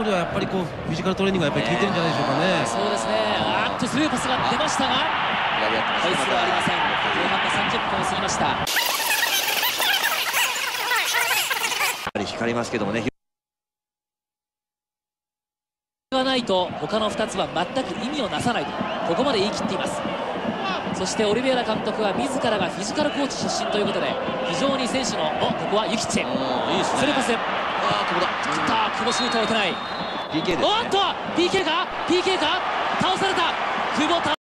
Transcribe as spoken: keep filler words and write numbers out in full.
ではやっぱりこうフィジカルトレーニングがやっぱり効いてるんじゃないでしょうかね。 そうですね。あーっとスルーパスが出ましたが回数はありません。前半のさんじゅっぷんを過ぎました。やぱり光りますけどもね。 がないと他のふたつは全く意味をなさないとここまで言い切っています。そしてオリベイラ監督は自らがフィジカルコーチ出身ということで非常に選手のおここはユキッチェスルーパス、 ああ久保だ。 久保久保シュートを打てない。 ピーケー ですね。 おっと ピーケー か ピーケー か倒された久保。